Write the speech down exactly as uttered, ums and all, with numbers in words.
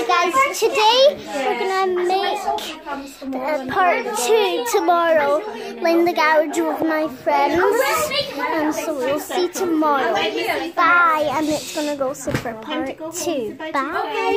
Hey guys, today we're gonna make uh, part two tomorrow in the garage with my friends, and so we'll see tomorrow. Bye, and it's gonna go super part two. Bye.